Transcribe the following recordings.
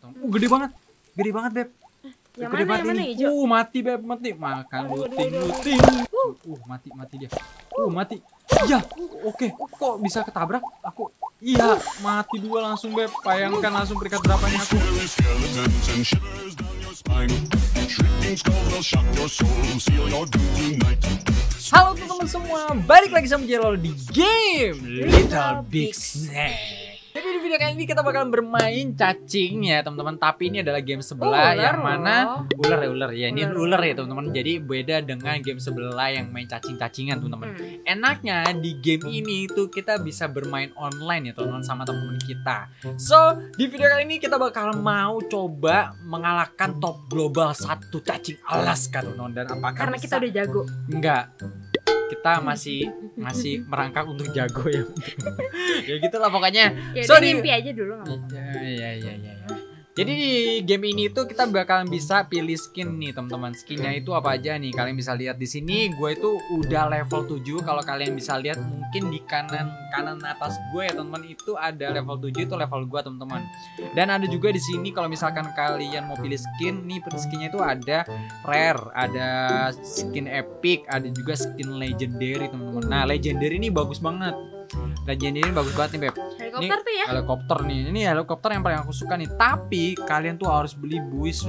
Gede banget. Gede banget, Beb. Yang Gede mana, banget yang mana ini. hijau? Mati, Beb, mati. Makan luting. Mati dia. Mati. Ya, oke. Kok bisa ketabrak? Aku iya, mati dua langsung, Beb. Bayangkan langsung peringkat berapanya aku. Halo teman-teman semua, balik lagi sama Jelol di game Little Big Snake. Jadi di video kali ini kita bakalan bermain cacing ya teman-teman. Tapi ini adalah game sebelah yang mana ular ya. Ini ular ya teman-teman. Jadi beda dengan game sebelah yang main cacing-cacingan teman-teman. Enaknya di game ini tuh kita bisa bermain online ya teman-teman sama teman-teman kita. So di video kali ini kita bakal mau coba mengalahkan top global 1 cacing Alaska teman-teman. Dan apakah Karena bisa? kita udah jago. Enggak, kita masih merangkak untuk jago ya. Ya gitulah pokoknya. Ya So udah di mimpi aja dulu nggak apa-apa. ya. Jadi di game ini tuh kita bakalan bisa pilih skin nih teman-teman. Skinnya itu apa aja nih? Kalian bisa lihat di sini. Gue itu udah level 7. Kalau kalian bisa lihat mungkin di kanan atas gue ya teman-teman, itu ada level 7, itu level gue teman-teman. Dan ada juga di sini kalau misalkan kalian mau pilih skin nih, skinnya itu ada rare, ada skin epic, ada juga skin legendary teman-teman. Nah legendary ini bagus banget. Legendary ini bagus banget nih Beb. Helikopter tuh ya. Helikopter nih. Ini helikopter yang paling aku suka nih. Tapi kalian tuh harus beli buis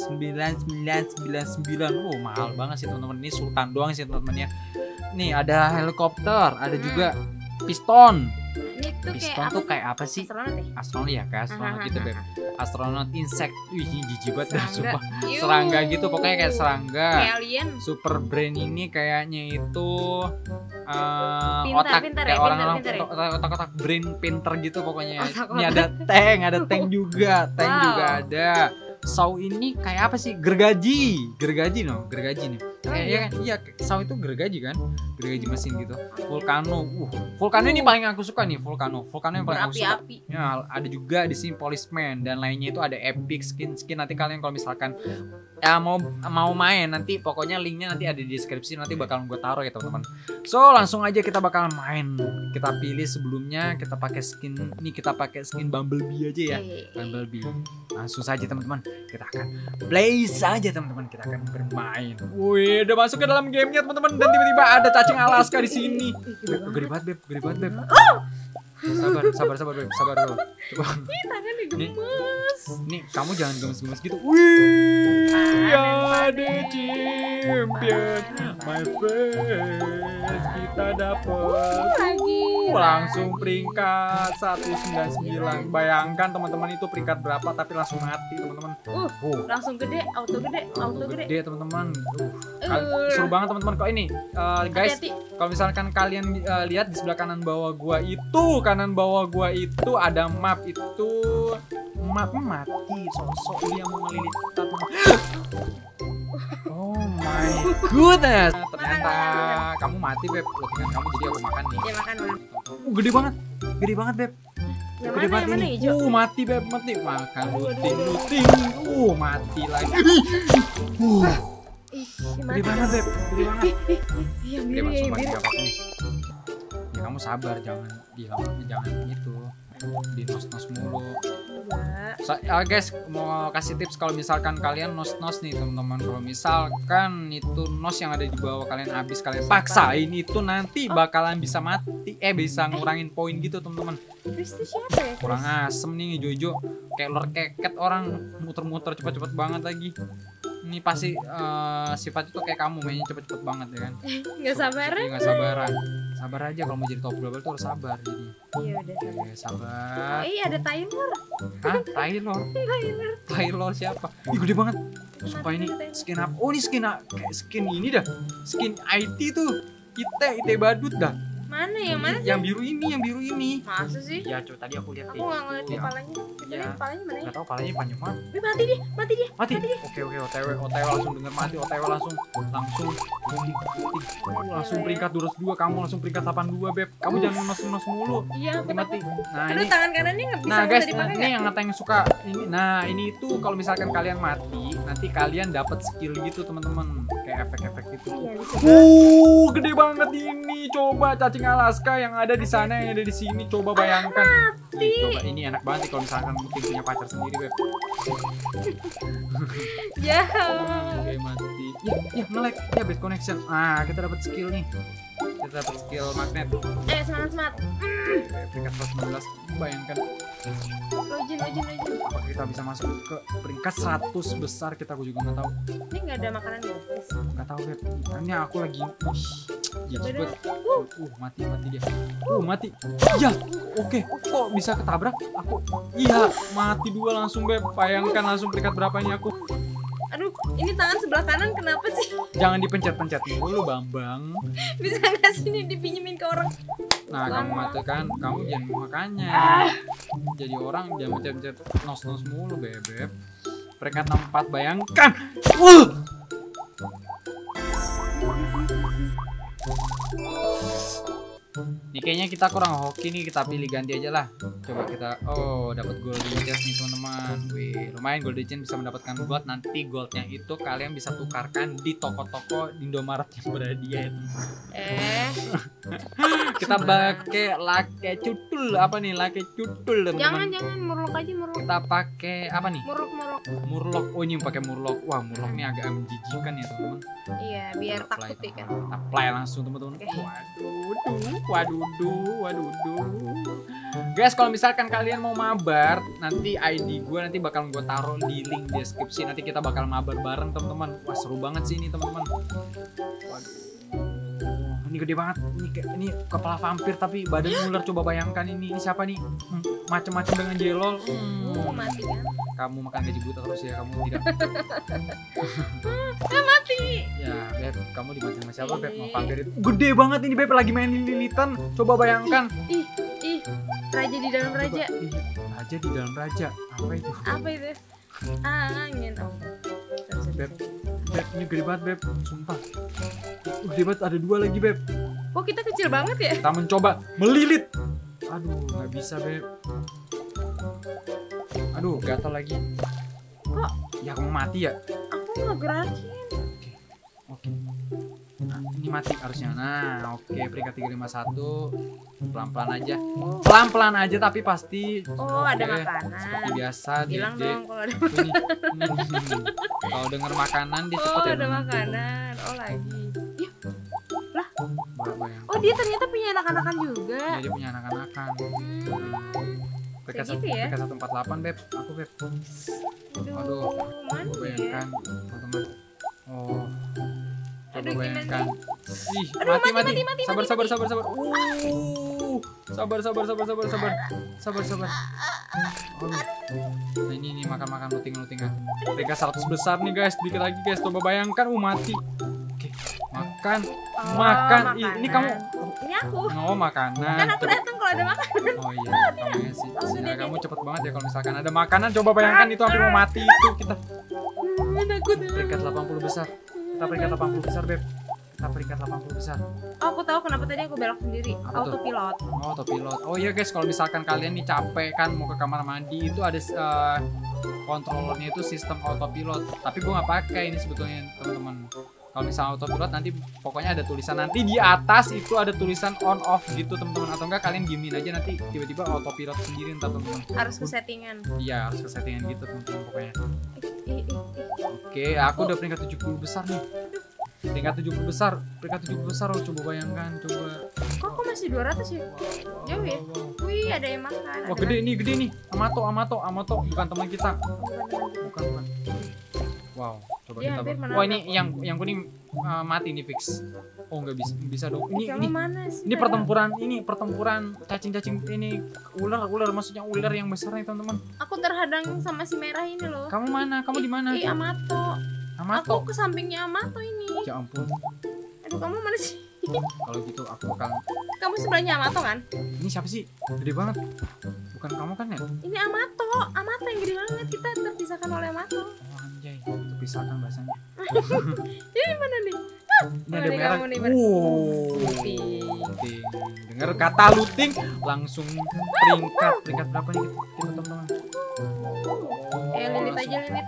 9999. Oh, mahal banget sih teman-teman. Ini sultan doang sih teman-teman ya. Nih ada helikopter, ada juga piston. Ini tuh Piston tuh kayak apa sih? Astronot ya? Astronot ya, kayak astronot gitu Beb. Astronot insect. Wih, jijik banget dah sumpah. Yuh. Serangga gitu pokoknya kayak serangga. Kayak alien. Super brain ini kayaknya itu Pintar, otak pintar kayak ya, orang-orang pintar ya. otak-otak brain pinter gitu pokoknya. Otak-otak. Ini ada tank juga, Wow. juga ada. Saw ini kayak apa sih? Gergaji nih. Iya, saw itu gergaji kan? Gergaji mesin gitu. Volcano. Volcano ini paling aku suka nih, Volcano yang paling aku suka. Berapi-api. Ya, ada juga di sini policeman dan lainnya itu ada epic skin nanti kalian kalau misalkan ya mau main nanti pokoknya linknya nanti ada di deskripsi, nanti bakal gue taruh ya teman-teman. So langsung aja kita bakal main. Kita pilih sebelumnya kita pakai skin Bumblebee aja ya. Bumblebee. Langsung saja teman-teman. Kita akan play saja teman-teman. Kita akan bermain. Wih, udah masuk ke dalam gamenya teman-teman dan tiba-tiba ada cacing Alaska di sini. Gede banget Beb. Sabar Beb, sabar dulu. Coba. Ih, tangannya gemes. Nih, kamu jangan gemes-gemes gitu. Wih, ada champion, my friend. Kita dapet langsung peringkat 199. Bayangkan teman-teman itu peringkat berapa tapi langsung mati teman-teman. Langsung gede, auto gede. Gede teman-teman. Seru banget teman-teman. Kok ini guys, Hati-hati. kalau misalkan kalian lihat di sebelah kanan bawah gua itu ada map itu. Mapnya mati, sosok dia mau ngelilit kita teman. Oh my goodness. Ternyata kamu mati Beb. Dengan kamu jadi aku makan nih. Ya makan lah. Gede banget Beb. Yang Gede mana, banget yang mana ini. hijau? Mati Beb, mati. Makan luting. Mati lagi. Gede banget Beb, gede banget. Yang Gede biru banget ya, sumpah, biru. gak apa-apa nih. Ya kamu sabar, jangan itu. Di nos mulu. Guys, mau kasih tips kalau misalkan kalian nos nih teman-teman. Kalau misalkan itu nos yang ada di bawah kalian habis, kalian paksain itu nanti bakalan bisa mati. Bisa ngurangin poin gitu teman-teman. Chris itu siapa ya? Kurang asem nih Jojo. Kayak ular keket orang muter-muter cepet-cepet banget lagi. Ini pasti sifat itu kayak kamu mainnya cepet-cepet banget ya kan. Nggak sabaran. Nggak sabaran. Sabar aja kalau mau jadi top global tuh harus sabar jadi. Iya udah sabar. Oke, sabar. Oh iya ada Taylor. Hah? Taylor siapa? Ih gede banget. Sumpah ini skin apa? Oh ini kayak skin ini dah. Skin IT tuh. IT badut dah. Mana yang mana sih? Yang biru ini. Masa sih? Ya coba tadi aku lihat Aku nggak ngeliat Iya. kepalanya. Coba Iya. lihat kepalanya mana ya? Nggak tahu palanya panjang banget. Wih, mati dia. Mati. Oke, OTW langsung denger mati. OTW langsung langsung peringkat 202. Kamu langsung peringkat 82 Beb. Kamu jangan nos mulu. Iya, aku Mati. takut. Nah, Aduh, ini tangan kanannya nggak bisa guys, dipakai ini nggak? yang yang suka ini. Nah, ini itu kalau misalkan kalian mati, nanti kalian dapat skill gitu teman-teman. pakai efek-efek gitu. Iya, bisa. Gede banget ini. Coba cacing Alaska yang ada di sana yang ada di sini. Coba bayangkan. Nih, coba ini enak banget nih kalau misalkan mungkin punya pacar sendiri, Beb. Jahat. Oke, mati. Ya, melek. Ya, bad connection. Ah, kita dapat skill nih. Kita dapat skill magnet. Semangat. Peringkat 119. Bayangkan Login. apakah kita bisa masuk ke peringkat 100 besar, kita aku juga nggak tahu. Ini nggak ada makanan ya? Nggak tahu, Beb. Ini aku lagi jijik Coba banget. Mati dia. Mati. Ya, oke. Kok bisa ketabrak? Aku. Iya, mati dua langsung, Beb. Bayangkan langsung peringkat berapa ini aku. Aduh, ini tangan sebelah kanan kenapa sih? Jangan dipencet-pencet dulu, Bambang. Bisa nggak sih ini dipinjemin ke orang? Nah, kamu mati kan, kamu jangan makanya. Jadi orang jangan mencet-mencet nos-nos mulu, Bebek. Peringkat 64, bayangkan. Nih kayaknya kita kurang hoki nih, kita pilih ganti aja lah. Coba kita, dapat golden chest nih teman-teman. Wih, lumayan golden chest bisa mendapatkan gold. Nanti goldnya itu kalian bisa tukarkan di toko-toko Indomaret yang berhadiah itu. Kita pakai lake cutul apa nih? Lake cutul teman-teman. Jangan murlok aja. Kita pakai apa nih? Murlok. Oh, ini pakai murlok. Wah, murlok nih agak menjijikan ya teman-teman. Iya, biar takut kan. Apply langsung teman-teman. Waduh. Guys, kalau misalkan kalian mau mabar, nanti ID gue nanti bakal gue taruh di link deskripsi. Nanti kita bakal mabar bareng teman-teman. Wah, seru banget sih ini teman-teman. Waduh. Ini gede banget. Ini kepala vampir tapi badan ular. Coba bayangkan ini siapa nih? Macam-macam dengan jelol. Mati kan? Kamu makan gaji buta terus ya, kamu tidak. Mati. Ya, Beb, kamu dimatiin sama siapa, Beb? Mau vampir itu gede banget ini, Beb, lagi main lilitan. Coba bayangkan. Ih, raja di dalam raja. Raja di dalam raja. Apa itu? Angin. Beb, ini gede banget, Beb. Sumpah. Gede banget, ada dua lagi, Beb. Kok kita kecil banget ya? Kita mencoba melilit. Aduh, nggak bisa, Beb. Aduh, gatal lagi. Kok? Ya, kamu mati ya? Aku nggak gerakin. Oke. Nah, ini mati harusnya. Nah, oke, peringkat 351. Pelan-pelan aja. Pelan-pelan aja tapi pasti. Ada makanan. Seperti biasa, Bilang Dede. dong kalau ada Ini. Kalau dengar makanan dia cepet ya. ada makanan. Lagi. Ya. Lah. Bayang. Dia ternyata punya anak-anakan juga. Iya, dia punya anak-anakan. Peringkat Kayak gitu ya? peringkat 148, Beb. Aku, Beb. Aduh. Mana ya? Bayangkan, teman-teman. Coba Aduh, bayangkan. gimana Ih, Aduh, mati. mati. Sabar. Sabar. Nah, ini makan looting-lootingan. Peringkat 100 besar nih, guys. Dikit lagi, guys. Coba bayangkan, mati. Oke, makan. Ini kamu. Ini aku. Makanan. Kan aku datang kalau ada makanan. Oh iya, kamu sih. Kamu cepet banget ya kalau misalkan ada makanan. Coba bayangkan itu hampir mau mati itu kita. Takut. Peringkat 80 besar. Kita peringkat 80 besar, Beb. Kita peringkat 80 besar. Aku tahu kenapa tadi aku belok sendiri. Apa tuh? Autopilot. Autopilot. Oh iya, guys, kalau misalkan kalian nih capek kan mau ke kamar mandi, itu ada kontrolernya itu sistem autopilot. Tapi gue nggak pakai ini sebetulnya, teman-teman. Kalau misalnya autopilot nanti pokoknya ada tulisan, nanti di atas itu ada tulisan on off gitu, teman-teman. Atau enggak kalian diemin aja, nanti tiba-tiba autopilot sendiri ntar, teman-teman. Harus ke settingan. Iya, harus ke settingan gitu, teman-teman, pokoknya. Oke, aku udah peringkat 70 besar nih. Peringkat 70 besar. Coba bayangkan, coba. Kok masih 200 ya? Jauh ya? Wih, ada yang makan. Wah, gede nih. Amato, bukan teman kita. Bukan. Wow, coba Dia kita. hampir menabrak. Wah, ini yang kuning mati nih fix. Oh, nggak bisa dong. Kamu mana sih? Ini pertempuran cacing-cacing ini ular maksudnya ular yang besar nih, teman-teman. Aku terhadang sama si merah ini loh. Kamu mana? Kamu di mana? Amato. Amato. Aku ke sampingnya Amato ini. Ya ampun. Aduh, kamu mana sih? Kalau gitu aku bakal. Kamu sebelahnya Amato kan? Ini siapa sih? Gede banget. Bukan kamu kan ya? Ini Amato yang gede banget. Kita terpisahkan oleh Amato. Oh, anjay, terpisahkan bahasanya. Ini mana nih? Ini ada merah. Looting. Dengar kata looting langsung peringkat berapa nih kita, teman-teman? Lilit aja.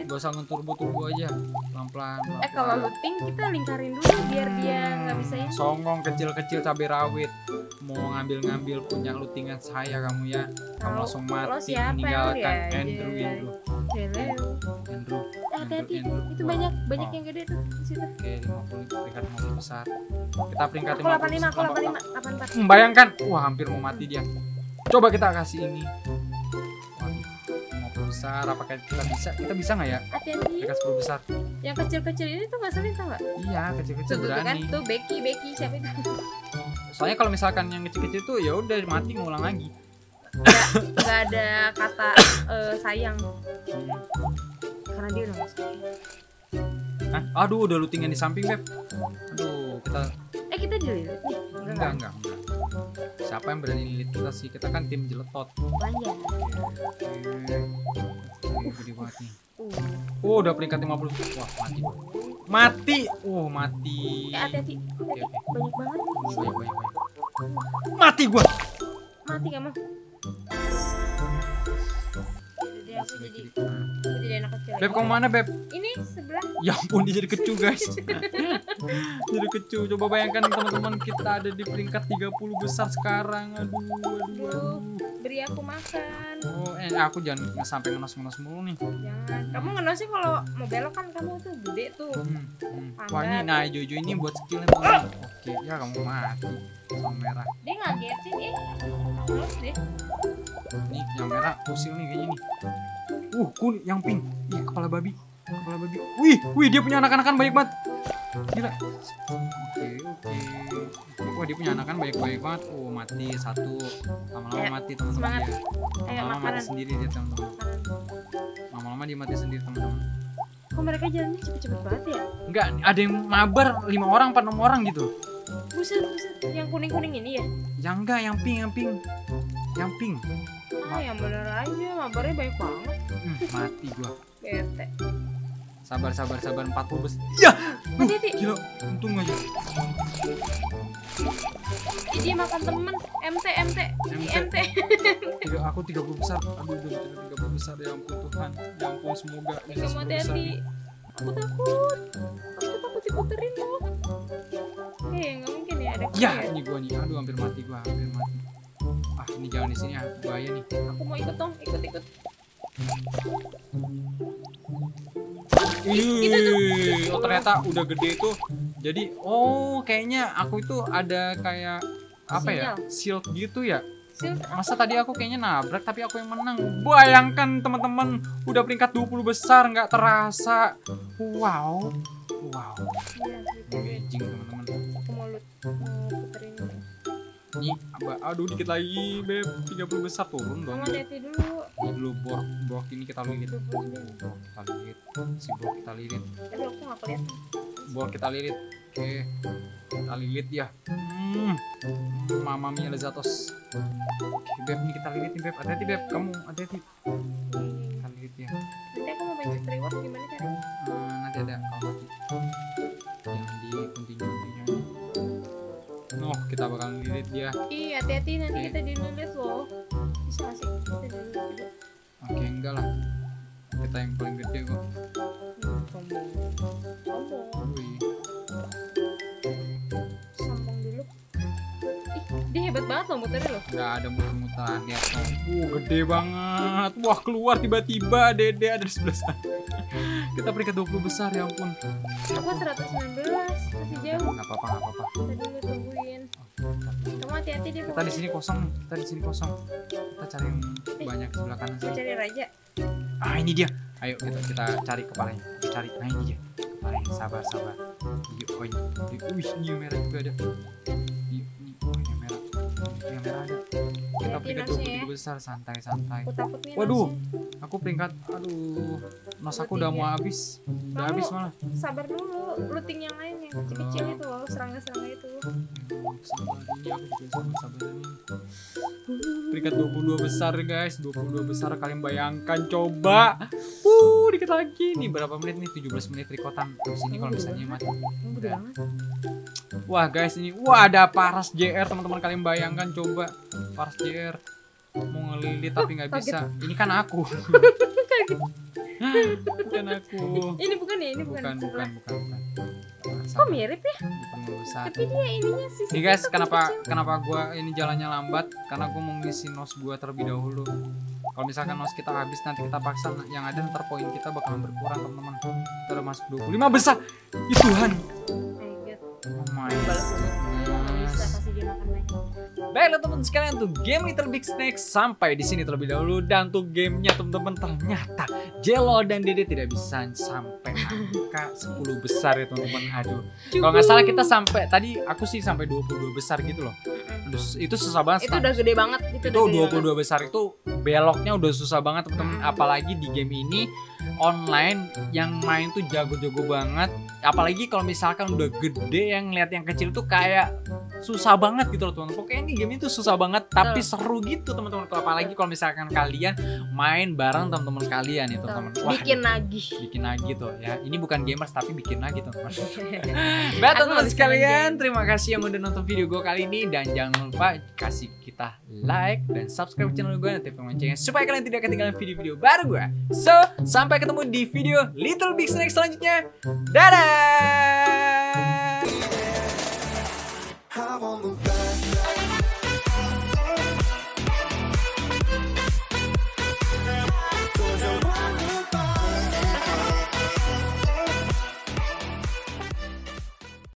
Gak usah ngeturbo-turbo aja. Pelan-pelan. Kalau looting kita lingkarin dulu biar dia nggak bisa ini. Songong kecil-kecil cabai rawit. Mau ngambil-ngambil punya lootingan saya kamu ya. Kamu langsung Lo mati siapa meninggalkan ya, Andrew. Hello. Hati-hati, Andrew. itu banyak yang gede tuh di situ. Oke, 50 peringkat 50 besar. Kita peringkat Aku 85, aku 85, 84. Membayangkan, wah hampir mau mati dia. Coba kita kasih ini. Waduh, 50 besar. Apakah kita bisa? Kita bisa nggak ya? Hati-hati. Peringkat 10 besar. Yang kecil-kecil ini tuh nggak sering tau nggak? Iya, kecil-kecil Tuh kan, berani. tuh Becky siapa itu? Soalnya kalau misalkan yang kecil-kecil tuh ya udah mati ngulang lagi. Nggak ada kata sayang karena dia udah masuk. Hah? Aduh, udah lootingan di samping, Beb. Aduh, Kita dililit nih. enggak. Siapa yang berani lilit kita sih? Kita kan tim jeletot. Panjang. Gede banget nih. Oh, udah peringkat 50. Wah, mati. Mati. Mati. Hati-hati. Oke. Banyak banget. Banyak. Mati gua. Mati kamu. Jadi aku jadi anak kecil. Beb, kamu mana, Beb? Ini sebelah. Ya ampun, dia jadi kecu, guys. Jadi kecu. Coba bayangkan teman-teman, kita ada di peringkat 30 besar sekarang. Aduh. Beri aku makan. Oh, aku jangan sampai ngenos mulu nih. Jangan. Kamu ngenosnya kalau mau belok kan kamu tuh gede tuh. Wah, ini nah hijau-hijau ini buat skillnya tuh. Oke, ya kamu mati. Yang merah. Dia ngagetin terus deh. Nih, yang merah usil nih kayaknya nih. Kuning, yang pink. Ih, kepala babi. Wih, dia punya anak-anakan banyak banget. Gila. Oke. Wah, dia punya anakan banyak banget. Mati satu. Lama-lama mati teman-teman Semangat. dia. Ayo Lama-lama makanan. mati sendiri dia teman-teman. Lama-lama dia mati sendiri teman-teman. Kok mereka jalannya cepet-cepet banget ya? Enggak, ada yang mabar 5 orang, 6 orang gitu. Buset. Yang kuning-kuning ini ya? Yang enggak, yang pink. Yang pink. Yang bener aja, mabarnya banyak banget. Mati gua. Bete. Sabar 40 besar. Ya. Hati-hati. Gila, untung aja. Ih, dia makan temen. MT. Aku 30 besar. Aduh, udah 30 besar. Ya ampun Tuhan. Ya ampun, semoga bisa Kamu 10 besar. hati-hati. Aku takut diputerin loh. Nggak mungkin ya ada Ya, ini gua nih. Aduh, hampir mati. Ini jangan di sini ya, bahaya nih. Aku mau ikut dong, ikut. Ternyata udah gede itu. Jadi, kayaknya aku itu ada kayak apa ya? Shield gitu ya. Masa tadi aku kayaknya nabrak tapi aku yang menang. Bayangkan teman-teman, udah peringkat 20 besar nggak terasa. Wow. Amazing teman-teman. Aku mau puterin ini. Nih, aduh dikit lagi, Beb. 30 besar turun dong. Kamu hati-hati dulu. Ini dulu blok ini kita lilit. Si blok kita lilit. Tapi aku nggak kelihatan. Blok kita lilit. Oke. Kita lilit ya. Mama mia lezatos. Oke, Beb, ini kita lilit nih, Beb. Hati-hati, Beb. Kamu hati-hati. Kita lilit ya. Nanti aku mau pencet reward gimana caranya? Nanti ada kalau mati. Jangan di continue. Kita bakal lilit dia. Ih, hati-hati nanti kita dililit loh. Bisa nggak sih? Kita dililit juga. Oke, enggak lah. Kita yang paling gede kok. Sombong. Wih. Sombong dulu. Ih, dia hebat banget loh muternya loh. Nggak ada muter-muteran ya. Gede banget. Wah, keluar tiba-tiba Dede ada di sebelah sana. Kita peringkat 20 besar, ya ampun. Aku 119, masih jauh. Nggak apa-apa. Kita dulu tungguin. Kamu hati-hati deh. Kita di sini kosong. Kita cari yang banyak sebelah kanan Mau sini. cari raja. Ini dia. Ayo kita cari kepalanya. Nah, ini dia. Kepalanya. Sabar. Yuk, Wih, ini yang merah juga ada. Ini yang merah. Yang merah ada. Kita peringkat 20 besar, santai. Aku takut nih. Waduh, nosnya. aku peringkat, nos aku udah mau habis. Udah habis malah. Sabar dulu, looting yang lain yang kecil-kecil itu loh, serangga-serangga itu. Sabar ini, aku juga sabar ini. Peringkat 22 besar guys, 22 besar, kalian bayangkan coba. Dikit lagi nih, berapa menit nih? 17 menit rekotan. Terus ini kalau misalnya mati. Gede banget. Wah guys, ini ada Paras JR, teman-teman, kalian bayangkan coba. Paras JR mau ngelilit tapi nggak bisa. Ini kan aku. Bukan aku. Ini bukan ya, ini bukan. Bukan. Kok mirip ya? Bukan lulusan. Tapi dia ininya sih. Nih guys, kenapa gua ini jalannya lambat? Karena gua mau ngisi nos gua terlebih dahulu. Kalau misalkan nos kita habis nanti kita paksa yang ada ntar poin kita bakalan berkurang teman-teman. Kita udah masuk 25 besar. Ya Tuhan. Oh my god. Bisa kasih dia makan banyak. Baiklah teman sekalian, tuh game Little Big Snake sampai di sini terlebih dahulu, dan tuh gamenya teman-teman ternyata Jello dan Dede tidak bisa sampai angka 10 besar ya teman-teman. Aduh. Kalau nggak salah kita sampai tadi aku sih sampai 22 besar gitu loh. Aduh, itu susah banget. Itu udah gede banget. Itu 22 besar itu beloknya udah susah banget teman-teman. Apalagi di game ini online yang main tuh jago-jago banget. Apalagi kalau misalkan udah gede yang lihat yang kecil tuh kayak susah banget gitu loh teman-teman. Pokoknya ini game itu susah banget tapi seru gitu teman-teman. Apalagi kalau misalkan kalian main bareng teman-teman kalian ya teman-teman. Bikin nagih. Bikin nagih tuh ya. Ini bukan gamers tapi bikin nagih teman-teman. Baik teman-teman sekalian, terima kasih yang udah nonton video gue kali ini, dan jangan lupa kasih kita like dan subscribe channel gue dan aktifkan loncengnya supaya kalian tidak ketinggalan video-video baru gue. So, sampai ketemu di video Little Big Snake selanjutnya. Dadah.